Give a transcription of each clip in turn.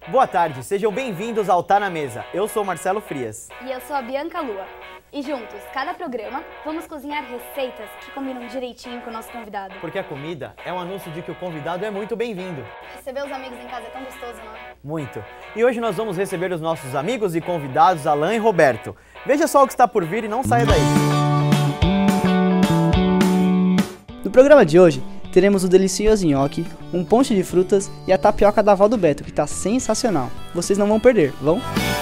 Boa tarde, sejam bem-vindos ao Tá na Mesa. Eu sou Marcelo Frias. E eu sou a Bianca Lua. E juntos, cada programa, vamos cozinhar receitas que combinam direitinho com o nosso convidado. Porque a comida é um anúncio de que o convidado é muito bem-vindo. Receber os amigos em casa é tão gostoso, não é? Muito. E hoje nós vamos receber os nossos amigos e convidados Alan e Roberto. Veja só o que está por vir e não saia daí. No programa de hoje, teremos o delicioso nhoque, um ponche de frutas e a tapioca da avó do Beto, que tá sensacional. Vocês não vão perder, vão?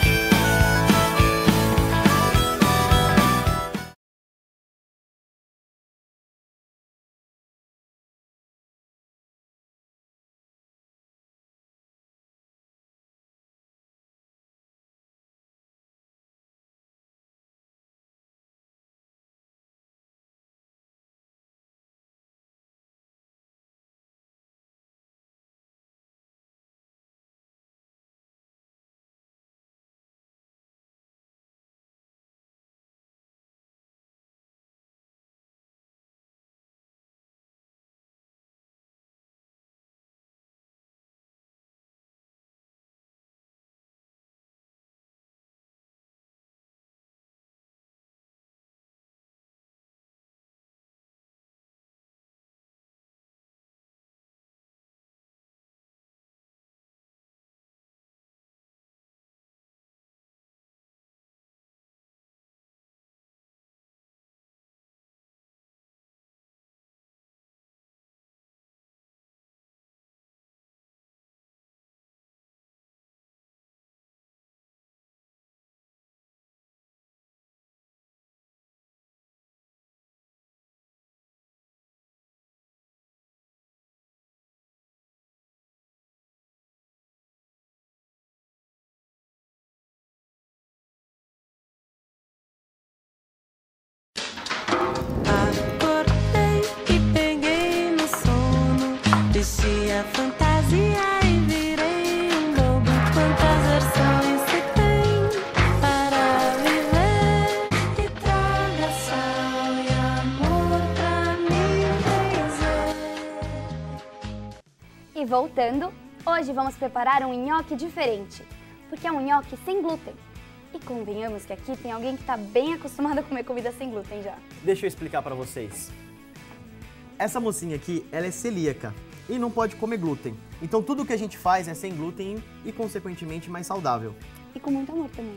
E voltando, hoje vamos preparar um nhoque diferente, porque é um nhoque sem glúten. E convenhamos que aqui tem alguém que está bem acostumado a comer comida sem glúten já. Deixa eu explicar para vocês. Essa mocinha aqui, ela é celíaca e não pode comer glúten. Então tudo que a gente faz é sem glúten e consequentemente mais saudável. E com muito amor também.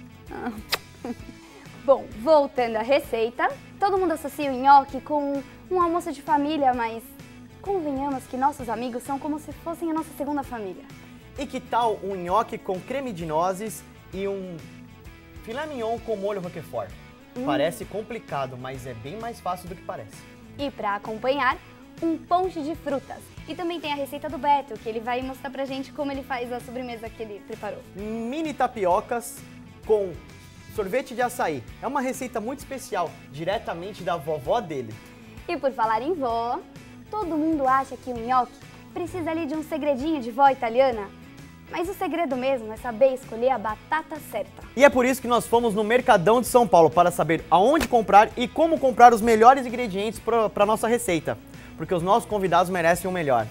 Bom, voltando à receita, todo mundo associa o nhoque com um almoço de família, mas convenhamos que nossos amigos são como se fossem a nossa segunda família. E que tal um nhoque com creme de nozes e um filé mignon com molho roquefort? Parece complicado, mas é bem mais fácil do que parece. E para acompanhar, um ponche de frutas. E também tem a receita do Beto, que ele vai mostrar pra gente como ele faz a sobremesa que ele preparou. Mini tapiocas com sorvete de açaí. É uma receita muito especial, diretamente da vovó dele. E por falar em vó, todo mundo acha que o nhoque precisa ali de um segredinho de vó italiana. Mas o segredo mesmo é saber escolher a batata certa. E é por isso que nós fomos no Mercadão de São Paulo para saber aonde comprar e como comprar os melhores ingredientes para a nossa receita. Porque os nossos convidados merecem o melhor.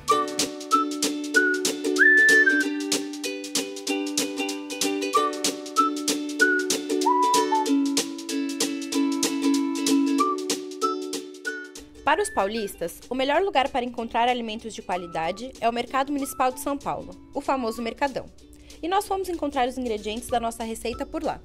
Para os paulistas, o melhor lugar para encontrar alimentos de qualidade é o Mercado Municipal de São Paulo, o famoso Mercadão. E nós fomos encontrar os ingredientes da nossa receita por lá.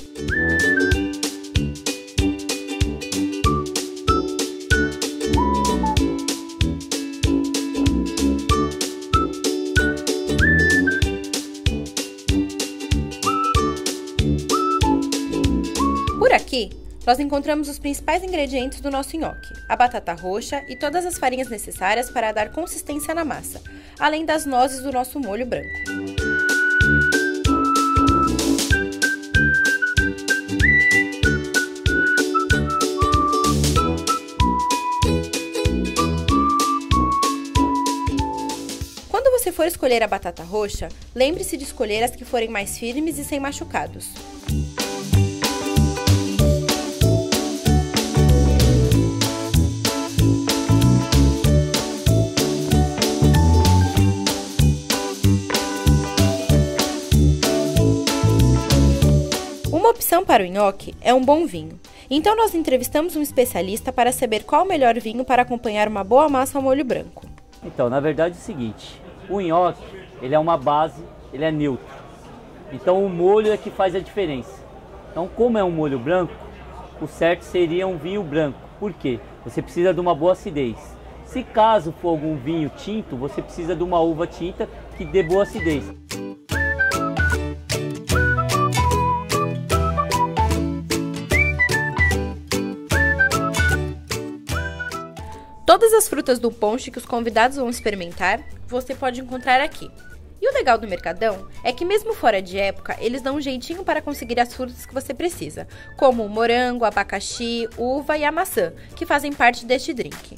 Por aqui, nós encontramos os principais ingredientes do nosso nhoque, a batata roxa e todas as farinhas necessárias para dar consistência na massa, além das nozes do nosso molho branco. Quando você for escolher a batata roxa, lembre-se de escolher as que forem mais firmes e sem machucados. boa opção para o nhoque é um bom vinho. Então nós entrevistamos um especialista para saber qual o melhor vinho para acompanhar uma boa massa ao molho branco. Então, na verdade é o seguinte, o nhoque, ele é uma base, ele é neutro. Então o molho é que faz a diferença. Então, como é um molho branco, o certo seria um vinho branco. Por quê? Você precisa de uma boa acidez. Se caso for algum vinho tinto, você precisa de uma uva tinta que dê boa acidez. Todas as frutas do ponche que os convidados vão experimentar, você pode encontrar aqui. E o legal do Mercadão é que mesmo fora de época, eles dão um jeitinho para conseguir as frutas que você precisa, como o morango, abacaxi, uva e a maçã, que fazem parte deste drink.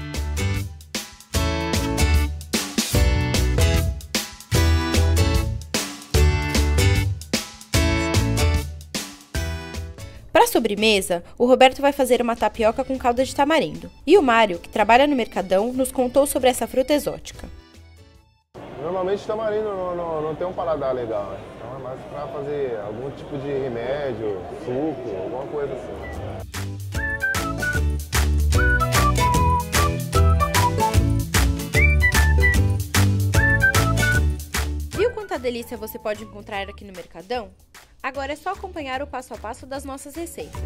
Para a sobremesa, o Roberto vai fazer uma tapioca com calda de tamarindo. E o Mário, que trabalha no Mercadão, nos contou sobre essa fruta exótica. Normalmente tamarindo não tem um paladar legal, né? Então é mais para fazer algum tipo de remédio, suco, alguma coisa assim. Viu quanta delícia você pode encontrar aqui no Mercadão? Agora é só acompanhar o passo a passo das nossas receitas.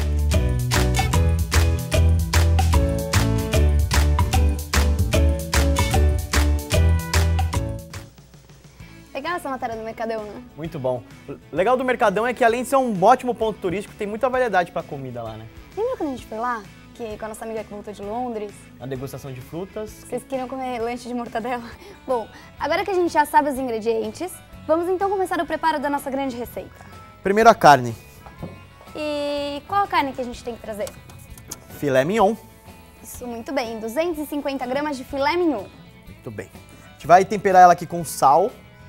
Legal essa matéria do Mercadão, né? Muito bom. O legal do Mercadão é que além de ser um ótimo ponto turístico, tem muita variedade para comida lá, né? Lembra quando a gente foi lá? Que com a nossa amiga que voltou de Londres, A degustação de frutas. vocês queriam comer lanche de mortadela? Bom, agora que a gente já sabe os ingredientes, vamos então começar o preparo da nossa grande receita. Primeiro a carne. E qual a carne que a gente tem que trazer? Filé mignon. Isso, muito bem. 250 gramas de filé mignon. Muito bem. A gente vai temperar ela aqui com sal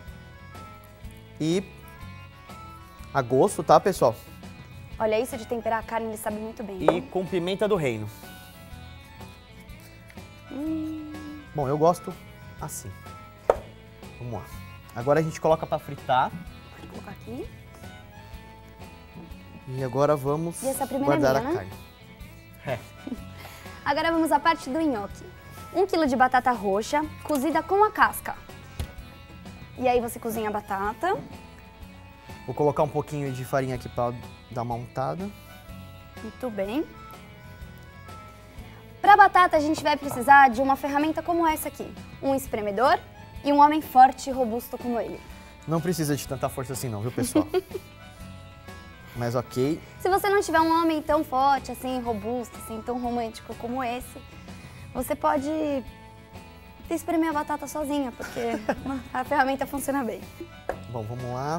e a gosto, tá, pessoal? Olha, isso de temperar a carne, ele sabe muito bem. E com pimenta do reino. Bom, eu gosto assim. Vamos lá. Agora a gente coloca para fritar. Vou colocar aqui. E agora vamos E essa primeira guardar minha, a né? carne. Agora vamos à parte do nhoque. 1 kg de batata roxa, cozida com a casca. E aí você cozinha a batata. Vou colocar um pouquinho de farinha aqui para dar uma untada. Muito bem. Para a batata, a gente vai precisar de uma ferramenta como essa aqui. Um espremedor e um homem forte e robusto como ele. Não precisa de tanta força assim não, viu, pessoal? Mas ok. Se você não tiver um homem tão forte, assim, robusto, assim, tão romântico como esse, você pode espremer a batata sozinha, porque a ferramenta funciona bem. Bom, vamos lá.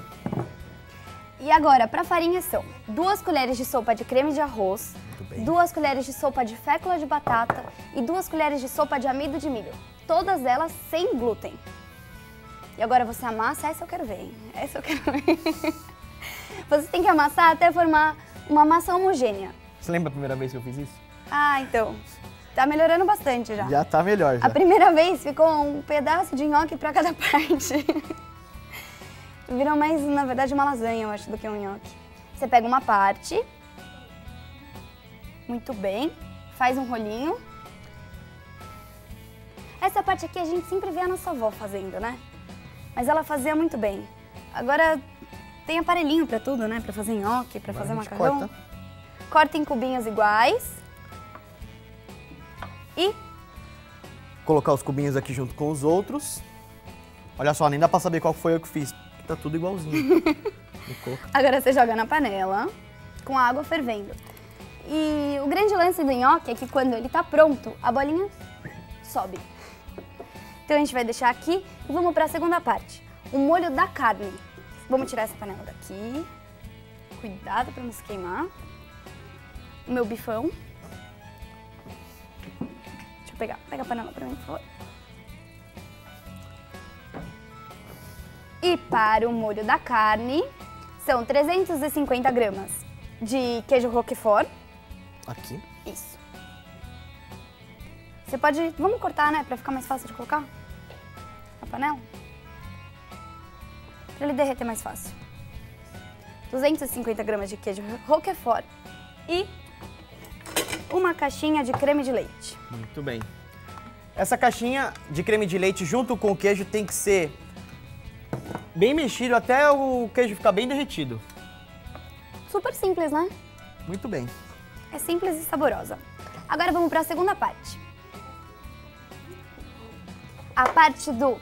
E agora, para farinha são 2 colheres de sopa de creme de arroz, Muito bem. 2 colheres de sopa de fécula de batata e 2 colheres de sopa de amido de milho. Todas elas sem glúten. E agora você amassa, essa eu quero ver, hein? Essa eu quero ver. Você tem que amassar até formar uma massa homogênea. Você lembra a primeira vez que eu fiz isso? Ah, então. Tá melhorando bastante já. Já tá melhor, já. A primeira vez ficou um pedaço de nhoque para cada parte. Virou mais, na verdade, uma lasanha, eu acho, do que um nhoque. Você pega uma parte. Muito bem. Faz um rolinho. Essa parte aqui a gente sempre vê a nossa avó fazendo, né? Mas ela fazia muito bem. Agora tem aparelhinho pra tudo, né? Pra fazer nhoque, pra fazer macarrão. Corta em cubinhos iguais. E Colocar os cubinhos aqui junto com os outros. Olha só, nem dá pra saber qual foi eu que fiz. Tá tudo igualzinho. agora você joga na panela com a água fervendo. E o grande lance do nhoque é que quando ele tá pronto, a bolinha sobe. Então a gente vai deixar aqui e vamos para a segunda parte. O molho da carne. Vamos tirar essa panela daqui. Cuidado para não se queimar. O meu bifão. Deixa eu pegar. Pega a panela para mim, por favor. E para o molho da carne, são 350 gramas de queijo roquefort. Aqui. Isso. Você pode... Vamos cortar, né? Pra ficar mais fácil de colocar na panela. Pra ele derreter mais fácil. 250 gramas de queijo Roquefort e uma caixinha de creme de leite. Muito bem. Essa caixinha de creme de leite junto com o queijo tem que ser bem mexido até o queijo ficar bem derretido. Super simples, né? Muito bem. É simples e saborosa. Agora vamos para a segunda parte. A parte do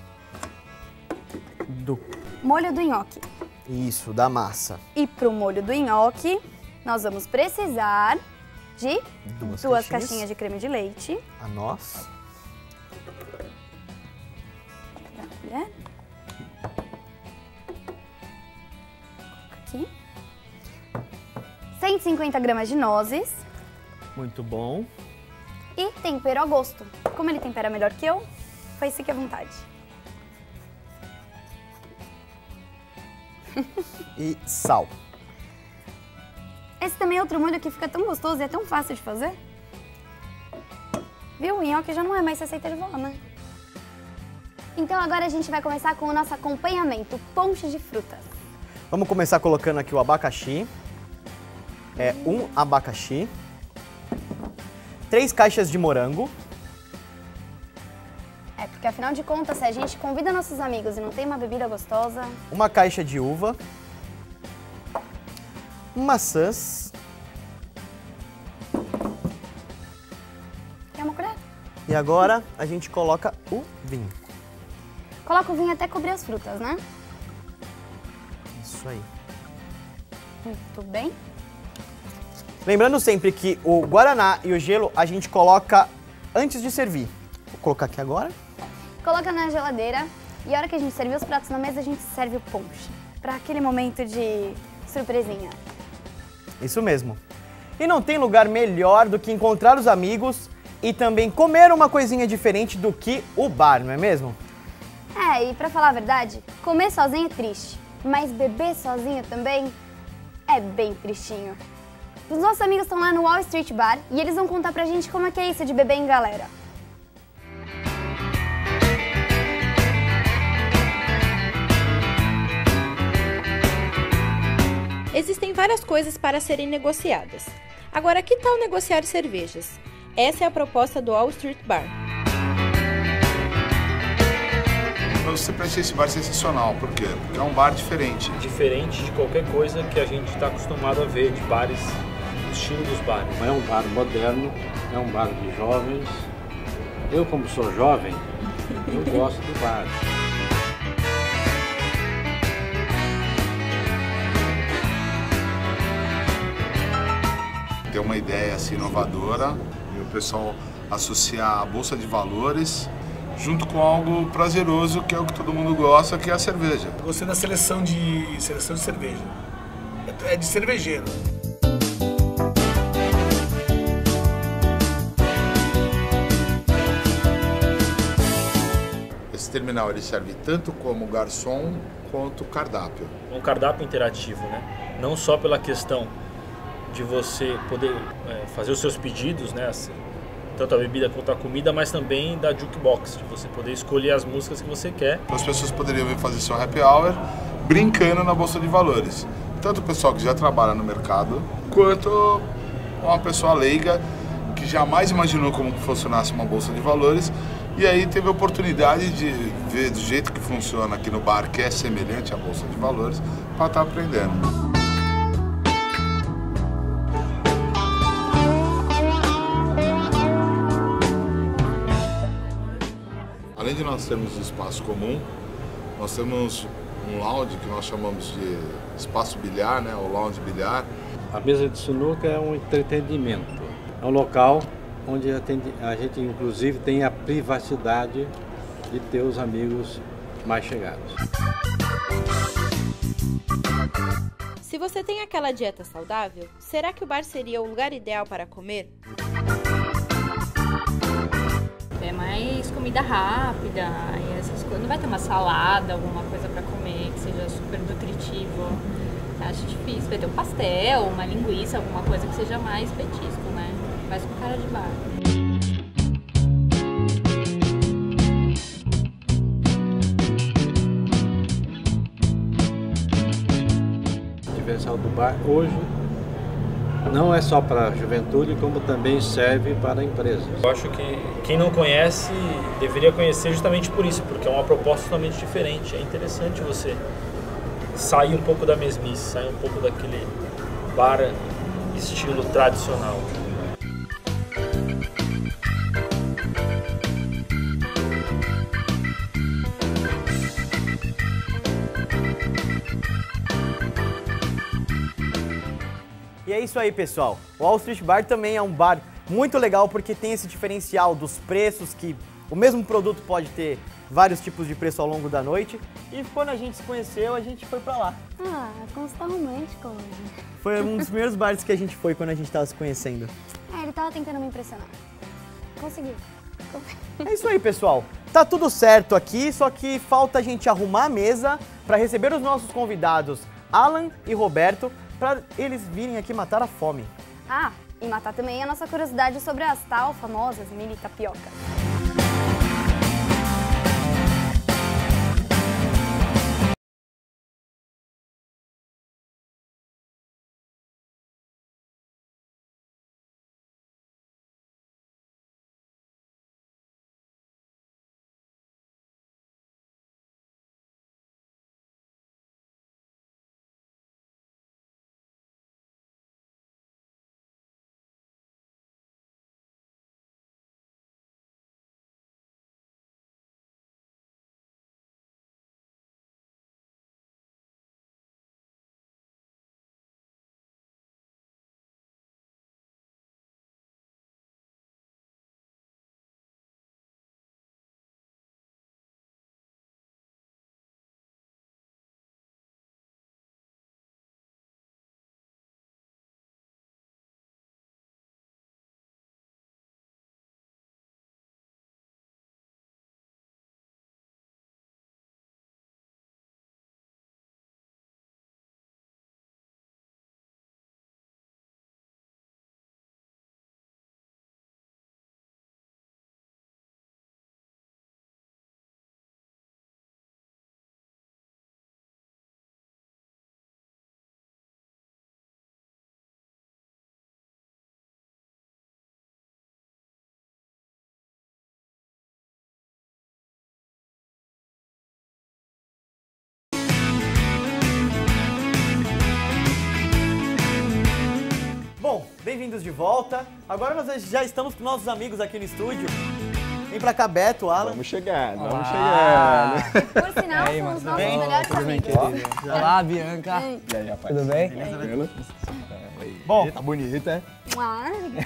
molho do nhoque. Isso, da massa. E para o molho do nhoque, nós vamos precisar de duas caixinhas de creme de leite. A nós. Colher. Aqui. 150 gramas de nozes. Muito bom. E tempero a gosto. Como ele tempera melhor que eu, faz fique à vontade. E sal. Esse também é outro molho que fica tão gostoso e é tão fácil de fazer. Viu? O nhoque já não é mais receita de vó, né? Então agora a gente vai começar com o nosso acompanhamento, ponche de frutas. Vamos começar colocando aqui o abacaxi. É um abacaxi. 3 caixas de morango. É, porque afinal de contas, se a gente convida nossos amigos e não tem uma bebida gostosa... Uma caixa de uva. Maçãs. Quer uma colher? E agora a gente coloca o vinho. Coloca o vinho até cobrir as frutas, né? Isso aí. Muito bem. Lembrando sempre que o guaraná e o gelo a gente coloca antes de servir. Vou colocar aqui agora. Coloca na geladeira e a hora que a gente servir os pratos na mesa, a gente serve o ponche. Para aquele momento de surpresinha. Isso mesmo. E não tem lugar melhor do que encontrar os amigos e também comer uma coisinha diferente do que o bar, não é mesmo? É, e pra falar a verdade, comer sozinho é triste, mas beber sozinho também é bem tristinho. Os nossos amigos estão lá no Wall Street Bar e eles vão contar pra gente como é que é isso de beber em galera. Existem várias coisas para serem negociadas. Agora, que tal negociar cervejas? Essa é a proposta do Wall Street Bar. Eu sempre achei esse bar sensacional, por quê? Porque é um bar diferente. Diferente de qualquer coisa que a gente está acostumado a ver, de bares, do estilo dos bares. É um bar moderno, é um bar de jovens. Eu, como sou jovem, eu gosto do bar. Tem uma ideia assim, inovadora e o pessoal associar a bolsa de valores junto com algo prazeroso, que é o que todo mundo gosta, que é a cerveja. Gostei da seleção de cerveja. É de cervejeiro. Esse terminal ele serve tanto como garçom quanto cardápio. Um cardápio interativo, né? Não só pela questão de você poder fazer os seus pedidos, né? Tanto a bebida quanto a comida, mas também da jukebox, de você poder escolher as músicas que você quer. As pessoas poderiam vir fazer seu happy hour brincando na bolsa de valores. Tanto o pessoal que já trabalha no mercado, quanto uma pessoa leiga que jamais imaginou como funcionasse uma bolsa de valores e aí teve a oportunidade de ver do jeito que funciona aqui no bar, que é semelhante à bolsa de valores, para estar aprendendo. Além de nós termos um espaço comum, nós temos um lounge que nós chamamos de espaço bilhar, né, ou lounge bilhar. A mesa de sinuca é um entretenimento. É um local onde a gente inclusive tem a privacidade de ter os amigos mais chegados. Se você tem aquela dieta saudável, será que o bar seria o lugar ideal para comer? É mais comida rápida, e essas coisas. Não vai ter uma salada, alguma coisa para comer que seja super nutritivo. Acho difícil. Vai ter um pastel, uma linguiça, alguma coisa que seja mais petisco, né? Mais com cara de bar. diferencial do bar hoje não é só para a juventude, como também serve para empresas. Eu acho que quem não conhece deveria conhecer justamente por isso, porque é uma proposta totalmente diferente. É interessante você sair um pouco da mesmice, sair um pouco daquele bar estilo tradicional. E é isso aí, pessoal. O Wall Street Bar também é um bar muito legal porque tem esse diferencial dos preços, que o mesmo produto pode ter vários tipos de preço ao longo da noite. E quando a gente se conheceu, a gente foi pra lá. Ah, como você tá romântico hoje. Foi um dos primeiros bares que a gente foi quando a gente tava se conhecendo. É, ele tava tentando me impressionar. Conseguiu. É isso aí, pessoal. Tá tudo certo aqui, só que falta a gente arrumar a mesa para receber os nossos convidados, Alan e Roberto, para eles virem aqui matar a fome. Ah, e matar também a nossa curiosidade sobre as tal famosas mini tapioca. Bom, bem-vindos de volta. Agora nós já estamos com nossos amigos aqui no estúdio. Vem pra cá, Beto, Alan. Vamos chegando, vamos chegando. Por sinal, são os nossos melhores amigos. Olá, Bianca. E aí, rapaz? Tudo bem? Tranquilo? Bom, Tá bonita, é? Ah,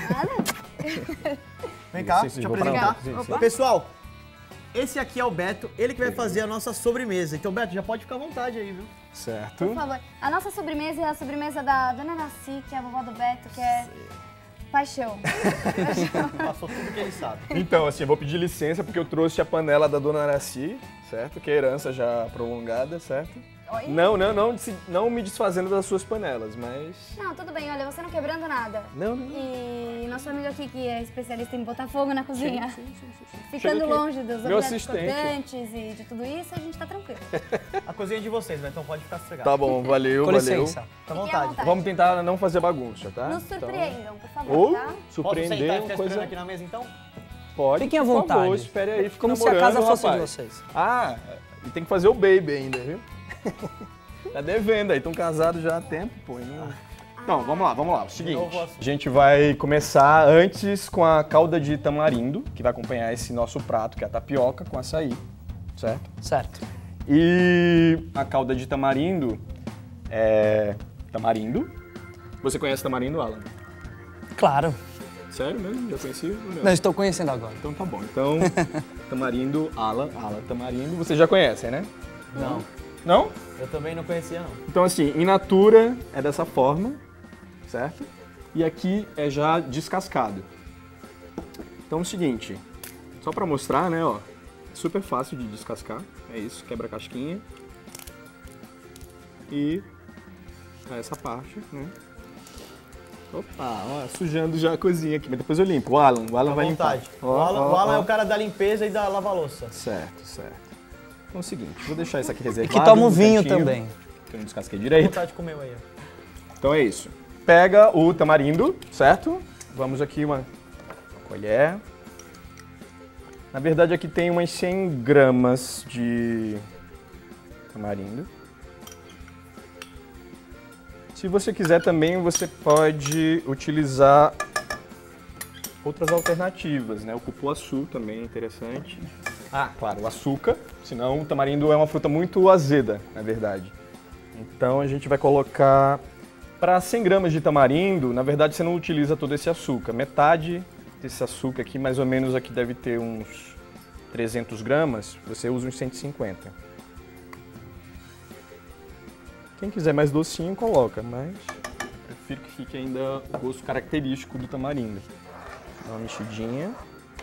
obrigada. Vem cá, Sim, deixa eu vou apresentar. parar um Pessoal, esse aqui é o Beto, ele que vai fazer a nossa sobremesa. Então, Beto, já pode ficar à vontade aí, viu? Certo. Por favor. A nossa sobremesa é a sobremesa da Dona Naci, que é a vovó do Beto, que é paixão. Passou tudo que ele sabe. Então, assim, eu vou pedir licença porque eu trouxe a panela da Dona Araci, certo? Que é herança já prolongada, certo? Oi? Não me desfazendo das suas panelas, mas... Não, tudo bem, olha, você não quebrando nada. Não. E nosso amigo aqui, que é especialista em botar fogo na cozinha, Sim. ficando Chega aqui. longe dos Meu objetos assistente. cortantes e de tudo isso, a gente tá tranquilo. A cozinha é de vocês, Betão, pode ficar sossegado. Tá bom, valeu, Com valeu. licença. Fica à Fiquem à vontade. Vamos tentar não fazer bagunça, tá? Nos surpreendam, por favor, Ou tá? Posso surpreender sentar e uma ficar coisa... esperando aqui na mesa, então? Pode, Fiquem à por vontade. favor, espere aí, fica Como se a namorando, casa fosse de rapaz. vocês. Ah, e tem que fazer o baby ainda, viu? Tá devendo aí, estão casados já há tempo, pô. Não... Então, vamos lá. O seguinte, novo assunto. a gente vai começar antes com a calda de tamarindo, que vai acompanhar esse nosso prato, que é a tapioca com açaí, certo? Certo. E a calda de tamarindo é tamarindo. Você conhece tamarindo, Alan? Claro. Sério mesmo? Já conhecia? Ou não? Não, estou conhecendo agora. Então tá bom. Então, tamarindo, Alan tamarindo, vocês já conhecem, né? Não. Não? Eu também não conhecia, não. Então assim, in natura é dessa forma, certo? E aqui é já descascado. Então é o seguinte, só pra mostrar, né, ó, super fácil de descascar, é isso, quebra a casquinha. E essa parte, né? Opa, ó, sujando já a cozinha aqui, mas depois eu limpo. O Alan vai limpar. O Alan é o cara da limpeza e da lava-louça. Certo. Então é o seguinte, vou deixar isso aqui reservado. E que toma o no vinho cantinho, também. que eu não descasquei Dá direito. vontade de comer aí, ó. Então é isso. Pega o tamarindo, certo? Vamos aqui uma colher. Na verdade aqui tem umas 100 gramas de tamarindo. Se você quiser também, você pode utilizar outras alternativas, né? O cupuaçu também é interessante. Ah, claro, o açúcar, senão o tamarindo é uma fruta muito azeda, na verdade. Então a gente vai colocar, para 100 gramas de tamarindo, na verdade você não utiliza todo esse açúcar. Metade desse açúcar aqui, mais ou menos aqui deve ter uns 300 gramas, você usa uns 150. Quem quiser mais docinho, coloca, mas eu prefiro que fique ainda o gosto característico do tamarindo. Dá uma mexidinha.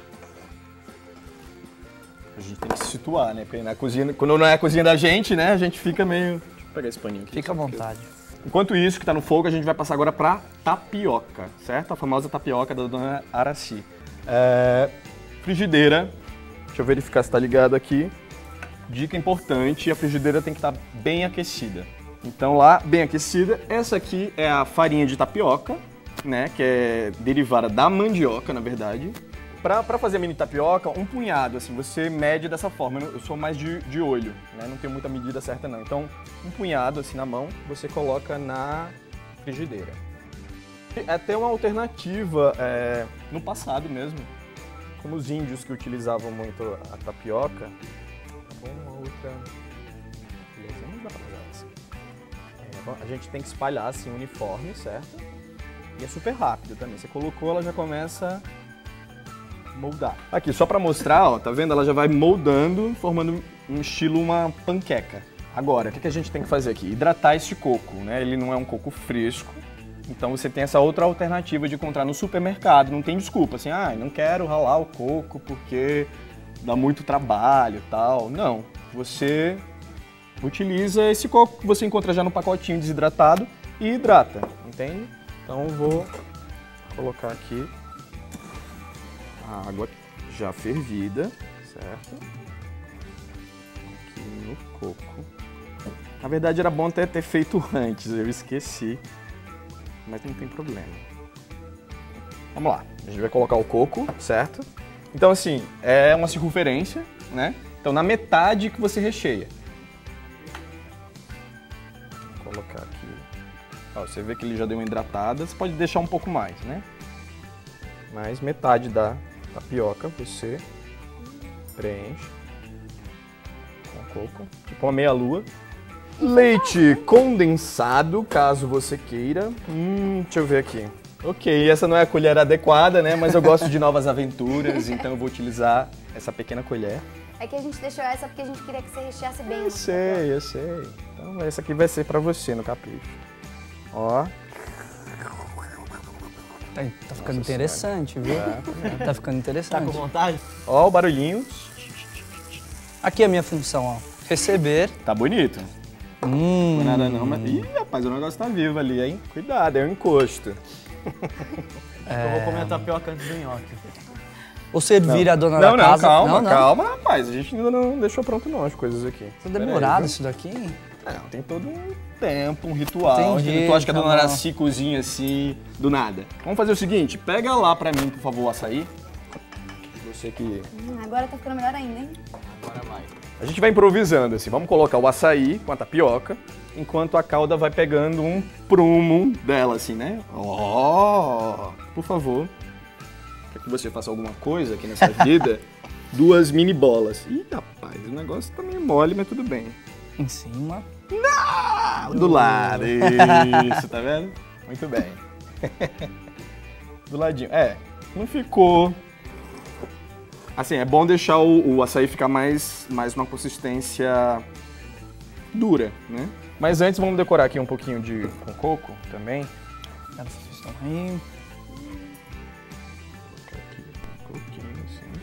A gente tem que se situar, né? Porque na cozinha, quando não é a cozinha da gente, né? A gente fica meio... Deixa eu pegar esse paninho aqui. Fica à vontade. Enquanto isso, que tá no fogo, a gente vai passar agora pra tapioca, certo? A famosa tapioca da dona Araci. Frigideira. Deixa eu verificar se tá ligado aqui. Dica importante, a frigideira tem que estar bem aquecida. Então lá, bem aquecida. Essa aqui é a farinha de tapioca, né? Que é derivada da mandioca, na verdade. Pra fazer a mini tapioca, um punhado, assim, você mede dessa forma. Eu sou mais de olho, né? Não tenho muita medida certa, não. Então, um punhado, assim, na mão, você coloca na frigideira. É até uma alternativa no passado mesmo, como os índios que utilizavam muito a tapioca. Uma outra... Não dá pra fazer assim. A gente tem que espalhar, assim, uniforme, certo? E é super rápido também. Você colocou, ela já começa... moldar. Aqui, só pra mostrar, ó, tá vendo? Ela já vai moldando, formando um estilo, uma panqueca. Agora, o que a gente tem que fazer aqui? Hidratar esse coco, né? Ele não é um coco fresco, então você tem essa outra alternativa de encontrar no supermercado. Não tem desculpa, assim, não quero ralar o coco porque dá muito trabalho e tal. Não, você utiliza esse coco que você encontra já no pacotinho desidratado e hidrata, entende? Então eu vou colocar aqui a água já fervida, certo? Aqui no coco. Na verdade era bom até ter feito antes, eu esqueci, mas não tem problema. Vamos lá, a gente vai colocar o coco, certo? Então assim, é uma circunferência, né? Então na metade que você recheia. Vou colocar aqui. Ó, você vê que ele já deu uma hidratada, você pode deixar um pouco mais, né? Mas metade da tapioca você preenche com coco, tipo uma meia-lua. Leite condensado, caso você queira. Deixa eu ver aqui. Ok, essa não é a colher adequada, né? Mas eu gosto de novas aventuras, então eu vou utilizar essa pequena colher. É que a gente deixou essa porque a gente queria que você recheasse bem. Eu sei. Então essa aqui vai ser pra você no capricho. Ó. Tá ficando interessante, viu? Tá ficando interessante. Tá com vontade? Ó o barulhinho. Aqui é a minha função, ó. Receber. Tá bonito. Não é nada não, mas... Ih, rapaz, o negócio tá vivo ali, hein? Cuidado, é um encosto. Eu vou comer a tapioca antes do nhoque. Ou servir a dona da casa. Calma, rapaz. A gente ainda não deixou pronto não as coisas aqui. Tá demorado isso daqui? Não, tem todo um tempo, um ritual. Entendi, Tu acha que a dona Araci cozinha assim, do nada? Vamos fazer o seguinte, pega lá pra mim, por favor, o açaí. Você que... Agora tá ficando melhor ainda, hein? Agora vai. A gente vai improvisando, assim. Vamos colocar o açaí com a tapioca, enquanto a calda vai pegando um prumo dela, assim, né? Ó, por favor. Quer que você faça alguma coisa aqui nessa vida? 2 mini bolas. Ih, rapaz, o negócio tá meio mole, mas tudo bem. Em cima. Não! Do lado. Isso, tá vendo? Muito bem. Do ladinho. Não ficou... Assim, é bom deixar o açaí ficar mais uma consistência dura, né? Mas antes vamos decorar aqui um pouquinho com coco também. Essa função aí. Vou colocar aqui um pouquinho assim.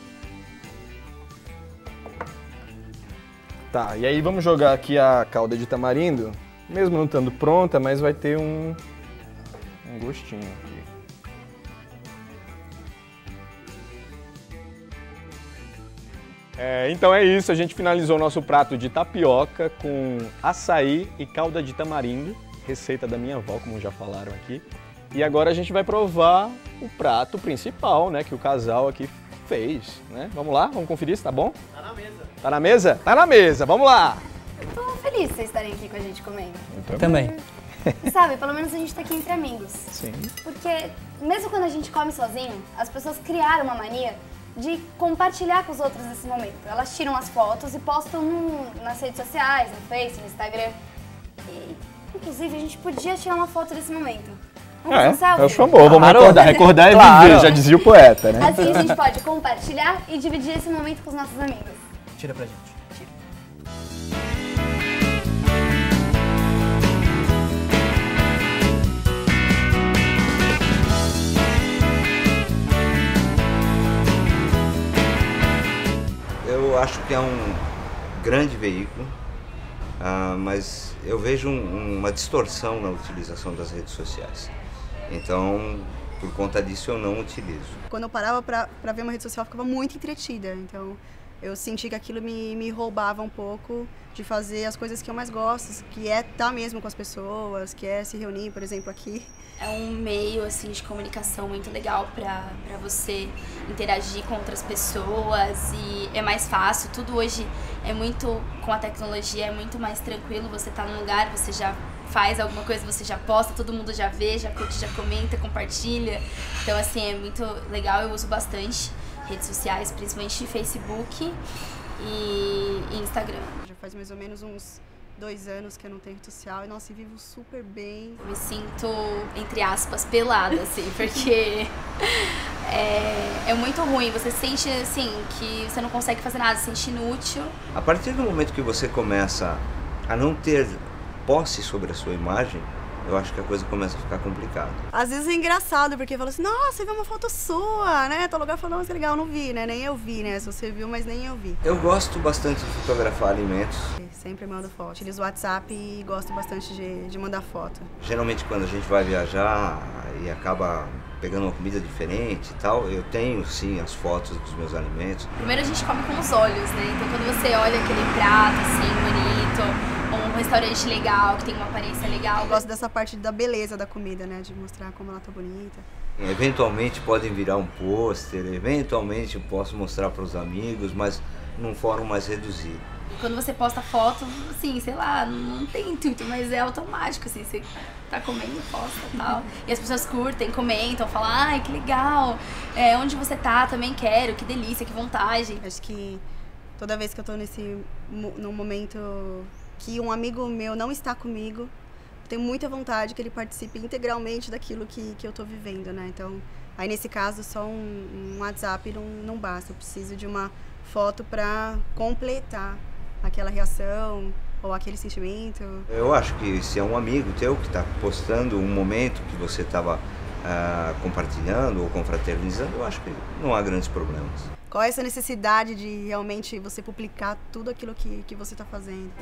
Tá, e aí vamos jogar aqui a calda de tamarindo, mesmo não estando pronta, mas vai ter um gostinho aqui. Então é isso, a gente finalizou o nosso prato de tapioca com açaí e calda de tamarindo. receita da minha avó, como já falaram aqui. E agora a gente vai provar o prato principal, né, que o casal aqui fez, né? Vamos lá, vamos conferir se tá bom? Tá na mesa. Tá na mesa? Tá na mesa, vamos lá! Eu tô feliz de vocês estarem aqui com a gente comendo. Eu Também. Sabe, pelo menos a gente tá aqui entre amigos. Sim. Porque mesmo quando a gente come sozinho, as pessoas criaram uma mania de compartilhar com os outros esse momento. Elas tiram as fotos e postam nas redes sociais, no Face, no Instagram. E, inclusive, a gente podia tirar uma foto desse momento. Vamos fazer um selfie? É o famoso, vamos recordar. Recordar é viver, já dizia o poeta, né? Assim a gente pode compartilhar e dividir esse momento com os nossos amigos. Tira pra gente. Tira. Eu acho que é um grande veículo, mas eu vejo uma distorção na utilização das redes sociais. Então, por conta disso, eu não utilizo. Quando eu parava pra ver uma rede social, eu ficava muito entretida. Então, eu senti que aquilo me roubava um pouco de fazer as coisas que eu mais gosto, que é estar mesmo com as pessoas, que é se reunir, por exemplo, aqui. É um meio assim de comunicação muito legal para você interagir com outras pessoas e é mais fácil. Tudo hoje é muito, com a tecnologia, é muito mais tranquilo. Você tá num lugar, você já faz alguma coisa, você já posta, todo mundo já vê, já curte, já comenta, compartilha. Então assim, é muito legal, eu uso bastante redes sociais, principalmente Facebook e Instagram. Já faz mais ou menos uns 2 anos que eu não tenho rede social e, nossa, vivo super bem. Eu me sinto, entre aspas, pelada, assim, porque é muito ruim. Você sente, assim, que você não consegue fazer nada, se sente inútil. A partir do momento que você começa a não ter posse sobre a sua imagem, eu acho que a coisa começa a ficar complicada. Às vezes é engraçado, porque fala assim, nossa, você viu uma foto sua, né? Tal lugar falou, nossa, que legal, não vi, né? Nem eu vi, né? Se você viu, mas nem eu vi. Eu gosto bastante de fotografar alimentos. Sempre mando foto. Utilizo o WhatsApp e gosto bastante de mandar foto. Geralmente quando a gente vai viajar e acaba pegando uma comida diferente e tal, eu tenho sim as fotos dos meus alimentos. Primeiro a gente come com os olhos, né? Então quando você olha aquele prato assim, bonito, um restaurante legal, que tem uma aparência legal. Eu gosto dessa parte da beleza da comida, né? De mostrar como ela tá bonita. Eventualmente podem virar um pôster, eventualmente eu posso mostrar para os amigos, mas num fórum mais reduzido. Quando você posta foto, assim, sei lá, não tem intuito, mas é automático, assim, você tá comendo, posta e tal. E as pessoas curtem, comentam, falam, ai, que legal, onde você tá, também quero, que delícia, que vontade. Acho que toda vez que eu tô num momento que um amigo meu não está comigo, eu tenho muita vontade que ele participe integralmente daquilo que eu tô vivendo, né? Então, aí nesse caso, só um WhatsApp não basta, eu preciso de uma foto para completar aquela reação ou aquele sentimento. Eu acho que se é um amigo teu que está postando um momento que você estava compartilhando ou confraternizando, eu acho que não há grandes problemas. Qual é essa necessidade de realmente você publicar tudo aquilo que você está fazendo?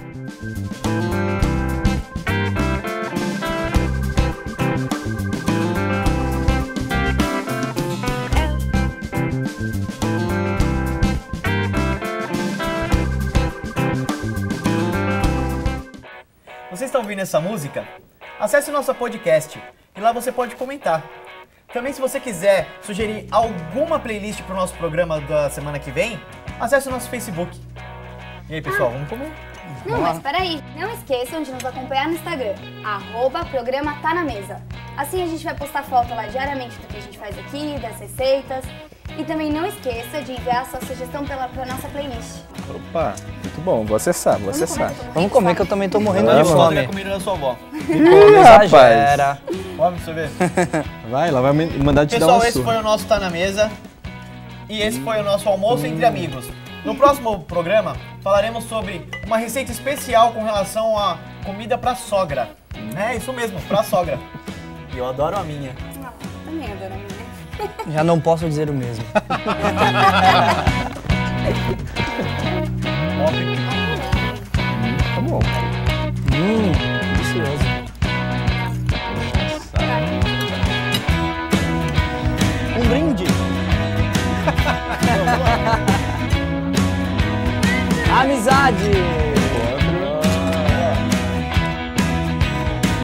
Vocês estão ouvindo essa música? Acesse o nosso podcast e lá você pode comentar. Também, se você quiser sugerir alguma playlist para o nosso programa da semana que vem, acesse o nosso Facebook. E aí, pessoal, vamos comer? Não, mas peraí, não esqueçam de nos acompanhar no Instagram, @programa tá na mesa. Assim a gente vai postar foto lá diariamente do que a gente faz aqui, das receitas. E também não esqueça de enviar a sua sugestão pra nossa playlist. Opa, muito bom, vou acessar, vou acessar. Vamos comer que eu também tô morrendo de Eu fome. comida da sua avó. Exagera. Vamos pra você ver. Vai, ela vai mandar te dar uma Pessoal, esse foi o nosso Tá Na Mesa. E esse foi o nosso almoço entre amigos. No próximo programa, falaremos sobre uma receita especial com relação à comida pra sogra. É isso mesmo, pra sogra. E eu adoro a minha. Não, também adoro a minha. Já não posso dizer o mesmo. Tá bom.